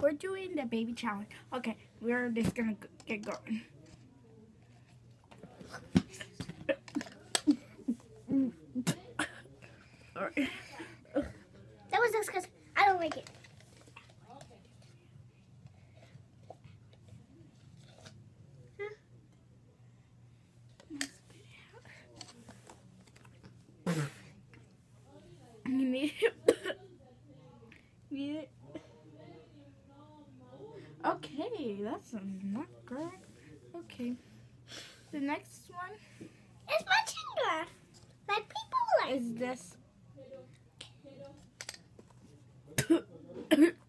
we're doing the baby challenge. Okay, we're just gonna get going. Alright. That was just because I don't like it. You need it. Need it. Okay, that's not good. Okay. The next one It's my finger. Like people like. is this.